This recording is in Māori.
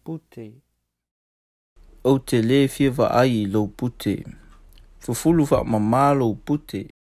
Pute. O te le fia wa ai lo Pute. Fufulu wha mamā lo Pute.